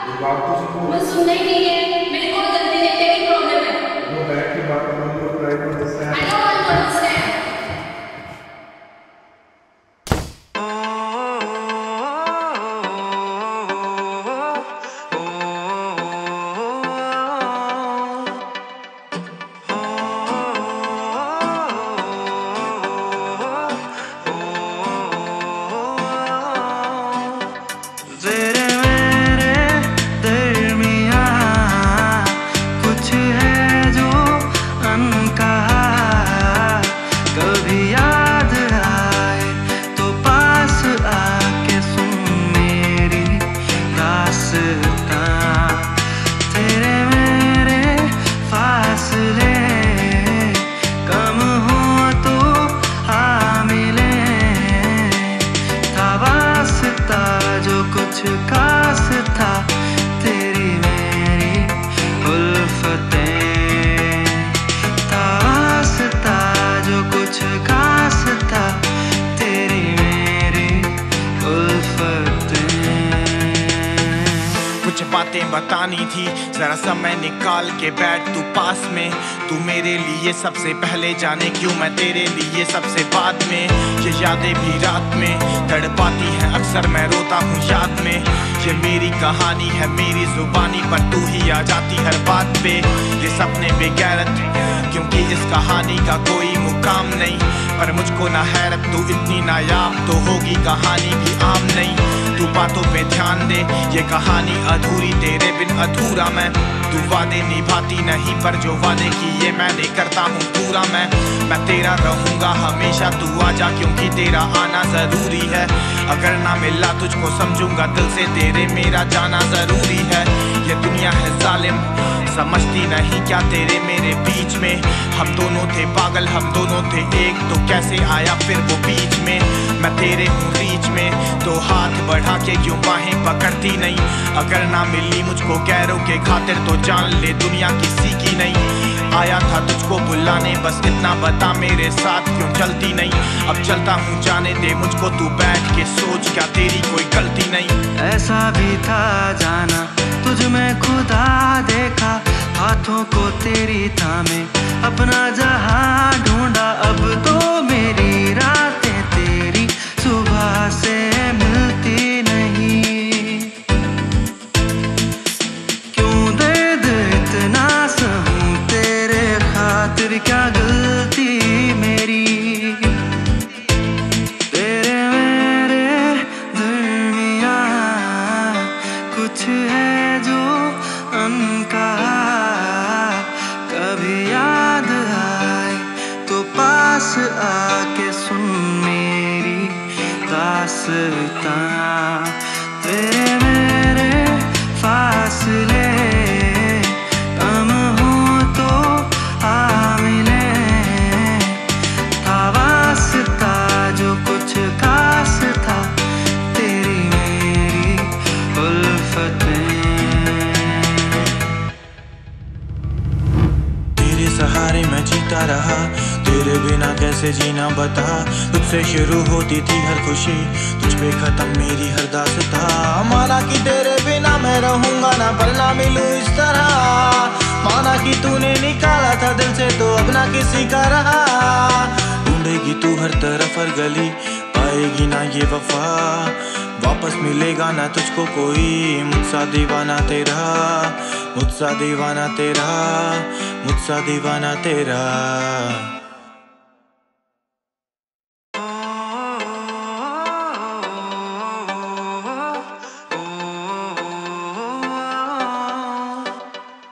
ये बात तो सुनो। मैं सुनना ही नहीं है, मेरी कोई गलती नहीं, तेरी प्रॉब्लम है। वो बैठ के बात करो, तो try to I understand. don't want to understand. तेरे मेरे दरमियाँ कुछ है जो अनकहा, कभी याद आए तो पास आके सुन मेरी दास्तां। तेरे मेरे फासले कम हो तो हाँ मिले, था वास्ता जो कुछ खास था, तेरी मेरी उल्फतें। था वास्ता जो कुछ खास था, तेरी मेरी उल्फतें। कुछ बातें बतानी थी, जरा समय निकाल के बैठ तू पास में। तू मेरे लिए सबसे पहले जाने क्यों मैं तेरे लिए सबसे बाद में। ये यादें भी रात में तड़पाती हैं, अक्सर मैं रोता हूँ याद में। ये मेरी कहानी है मेरी जुबानी पर, तू ही आ जाती हर बात पे। ये सपने बेगैरत क्योंकि इस कहानी का कोई मुकाम नहीं, पर मुझको ना हैरत तू इतनी नायाब तो होगी कहानी भी आम नहीं। तू बातों पे ध्यान दे, ये कहानी अधूरी तेरे बिन अधूरा मैं। तू वादे निभाती नहीं, पर जो वादे किए मैंने करता हूँ पूरा मैं तेरा रहूंगा हमेशा, तू आजा क्योंकि तेरा आना जरूरी है। अगर ना मिला तुझको समझूंगा दिल से, तेरे मेरा जाना जरूरी है। ये दुनिया है जालिम, समझती नहीं क्या तेरे मेरे बीच में। हम दोनों थे पागल, हम दोनों थे एक, तो कैसे आया फिर वो बीच में। मैं तेरे हूँ रीच में, तो हाथ बढ़ा के क्यों बाहें पकड़ती नहीं। अगर ना मिली मुझको गैरों के खातिर, तो जान ले दुनिया किसी की नहीं। आया था तुझको बुलाने, बस इतना बता मेरे साथ क्यों चलती नहीं। अब चलता हूँ जाने दे मुझको, तू बैठ के सोच क्या तेरी कोई गलती नहीं। ऐसा भी था जाना तुझ में खुदा देखा, हाथों को तेरी थामे अपना जहां ढूंढा। अब तो मेरी रातें तेरी सुबह से मिलती नहीं। क्यों दर्द इतना सहूं तेरे खातिर, क्या गलती मेरी। तेरे मेरे दरमियाँ कुछ है जो अनकहा, कभी याद आए तो पास आके सुन मेरी दास्तां। तेरे मेरे फासले कम हो तो हाँ मिले, था वास्ता जो कुछ खास था, तेरी मेरी उल्फतें। तेरे सहारे मैं जीता रहा, तेरे बिना कैसे जीना बता। तुझसे शुरू होती थी हर खुशी, तुझ पे खत्म मेरी हर दास्तां। माना कि तेरे बिना मैं रहूंगा ना, पर ना मिलूं इस तरह। माना कि तूने निकाला था दिल से, तो अब ना किसी का रहा। ढूंढेगी तू हर तरफ हर गली, पाएगी ना ये वफा। वापस मिलेगा ना तुझको कोई, मुझसा दीवाना तेरा, मुझसा दीवाना तेरा, मुझसा दीवाना तेरा।